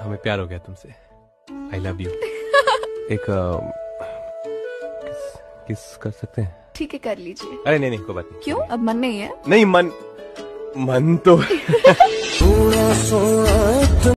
हमें प्यार हो गया तुमसे। I love you. एक किस कर सकते हैं? ठीक है, कर लीजिए। अरे नहीं नहीं, कोई बात नहीं। क्यों, अब मन नहीं है? नहीं, मन तो